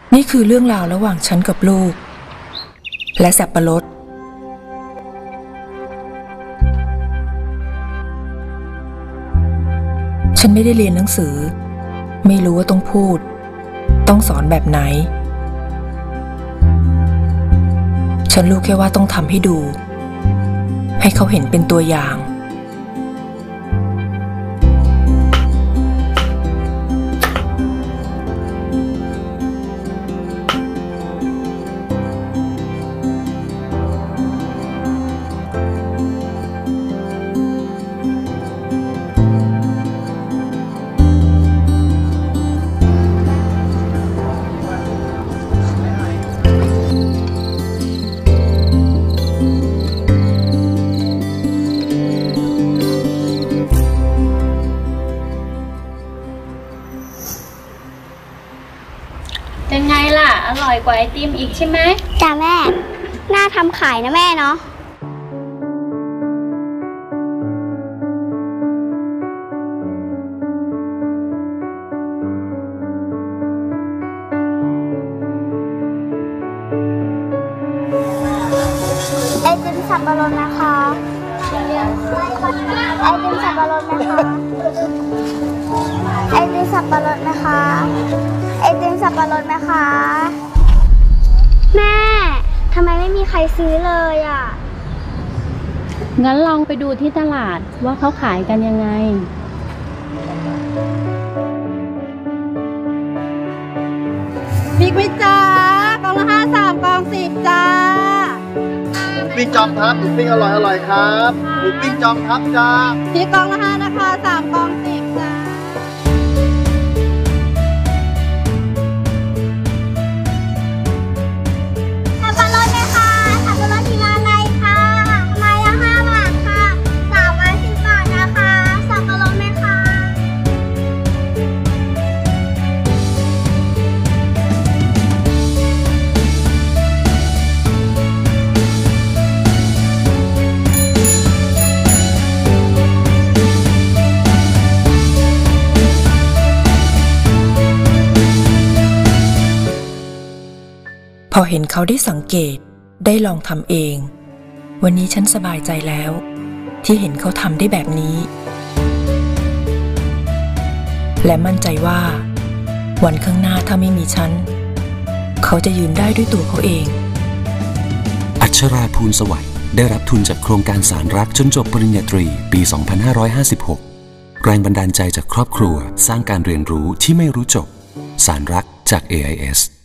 นี่คือเรื่องราวระหว่างฉันกับลูกและสับปะรดฉันไม่ได้เรียนหนังสือไม่รู้ว่าต้องพูดต้องสอนแบบไหนฉันรู้แค่ว่าต้องทำให้ดูให้เขาเห็นเป็นตัวอย่างเป็นไงล่ะอร่อยกว่าไอติมอีกใช่ไหมจ้าแม่น่าทำขายนะแม่เนาะไอติมสับปะรดนะคะไอติมสับปะรดนะคะไอติมสับปะรดนะคะไอติมสับปะรดนะคะแม่ทำไมไม่มีใครซื้อเลยอ่ะงั้นลองไปดูที่ตลาดว่าเขาขายกันยังไงบิ๊กไหมจ้ากล่องละ5 3กล่อง10จ้าปิ้งจอมทัพปิ้งอร่อยครับหมูปิ้งจอมทัพจ้าพี่กล่องละ5นะคะ3กล่อง10จ้าสับปะรดไหมคะสับปะรดที่ร้านไหนคะไม้ละ5 บาทค่ะ3 ไม้10 บาทนะคะสับปะรดไหมคะพอเห็นเขาได้สังเกตได้ลองทำเองวันนี้ฉันสบายใจแล้วที่เห็นเขาทำได้แบบนี้และมั่นใจว่าวันข้างหน้าถ้าไม่มีฉันเขาจะยืนได้ด้วยตัวเขาเองอัชราภูลสวัยได้รับทุนจากโครงการสารรักจนจบปริญญาตรีปี 2556 แรงบันดาลใจจากครอบครัวสร้างการเรียนรู้ที่ไม่รู้จบสารรักจาก AIS